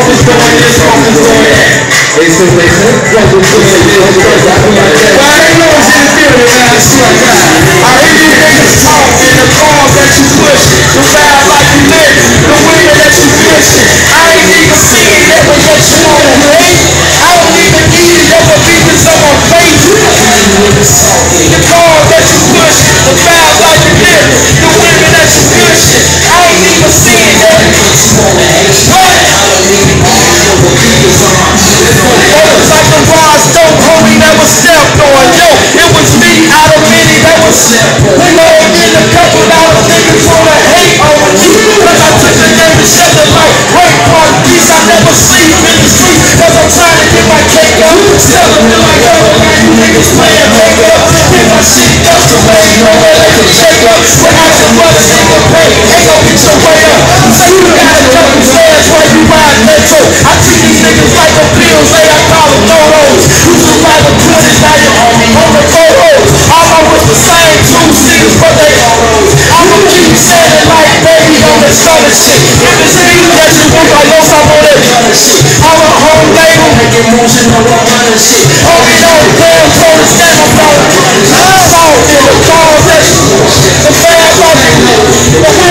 focus on this, focus on that. They said they could focus on this, focus on that. Well, I know it's in the building, man. I swear to God. I hear you niggas talk in the cars that you push, the ride like you live, the women that you pushing. I ain't even seen it, but yet you wanna hate. I don't even need it, that would be with someone's face. The cars that you push, the ride like you live, the women that you pushing. I ain't even seen it, that what? Like the bars don't homie that was stepped on. Yo, it was me out of many that was slept on. We all in a couple out of niggas wanna hate on you. Cause I took the name and shut the light. Break part peace, I never sleep in the streets. Cause I'm trying to get my cake up. Celebrate like other man, you niggas playing make up. Get my shit up the way, you know where they can shake up. When I just brothers nigga pay, ain't gon' get your way up. Say you gotta jump the stairs while you ride metro. I treat these niggas like a pills, they I call them no-nos. Used to ride the pussies, now you on the photos. All I was the same two niggas, but they I'ma keep saying it like baby on the southern shit. If it's me that you want, I know some of that other shit. I'm a home label, making moves and no other shit. Homie, don't damn told us that I'm blowing. I'm out in the cars that the fans on it.